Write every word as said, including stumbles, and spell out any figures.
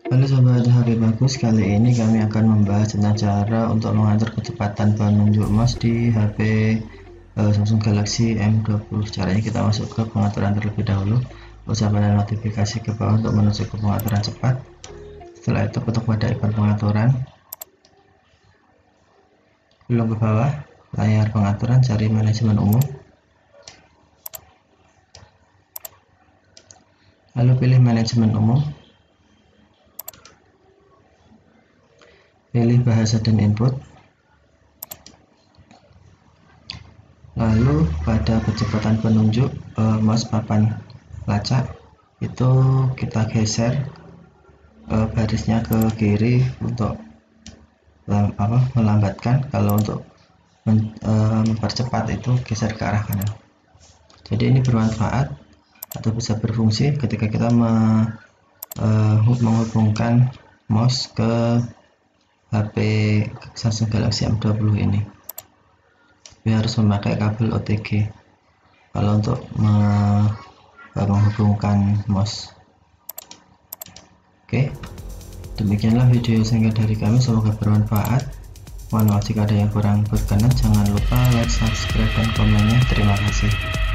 Halo sobat H P Bagus, kali ini kami akan membahas tentang cara untuk mengatur kecepatan penunjuk mouse di H P uh, Samsung Galaxy M dua puluh. Caranya kita masuk ke pengaturan terlebih dahulu, usaha panel notifikasi ke bawah untuk menuju ke pengaturan cepat. Setelah itu ketuk pada ikon pengaturan, belum ke bawah layar pengaturan, cari manajemen umum, lalu pilih manajemen umum, pilih bahasa dan input, lalu pada kecepatan penunjuk uh, mouse papan lacak itu kita geser uh, barisnya ke kiri untuk lam, apa, melambatkan. Kalau untuk men, uh, mempercepat itu geser ke arah kanan. Jadi ini bermanfaat atau bisa berfungsi ketika kita me, uh, menghubungkan mouse ke H P Samsung Galaxy M dua puluh ini. Dia harus memakai kabel O T G kalau untuk me, menghubungkan mouse. Oke, demikianlah video singkat dari kami, semoga bermanfaat. Mohon maaf jika ada yang kurang berkenan. Jangan lupa like, subscribe, dan komennya. Terima kasih.